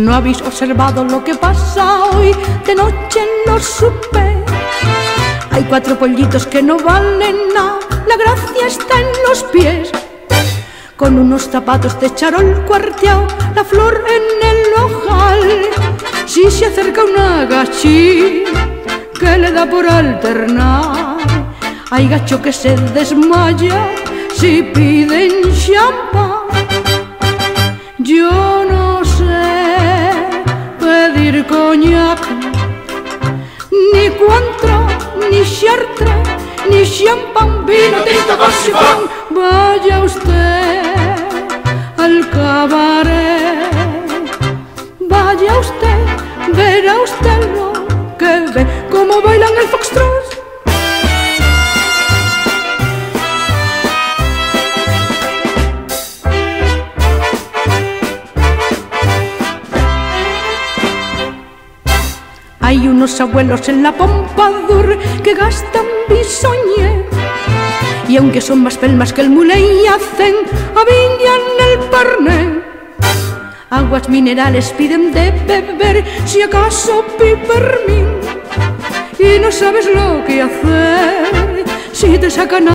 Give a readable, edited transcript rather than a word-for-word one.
¿No habéis observado lo que pasa hoy de noche en los supés? Hay 4 pollitos que no valen nada, la gracia está en los pies. Con unos zapatos de charol cuarteado, la flor en el ojal. Si se acerca una gachí que le da por alternar, hay gacho que se desmaya si piden champán. Yo no sé pedir coñac, ni Cointreau, ni Chartres, ni champán, vino tinto con sifón. Vaya usted al cabaret, vaya usted, verá usted lo que ve, cómo bailan el foxtrot. Hay unos abuelos en la Pompadour que gastan bisoñé, y aunque son más pelmas que el muley y hacen aviñan el parné. Aguas minerales piden de beber, si acaso pipermín, y no sabes lo que hacer si te sacan a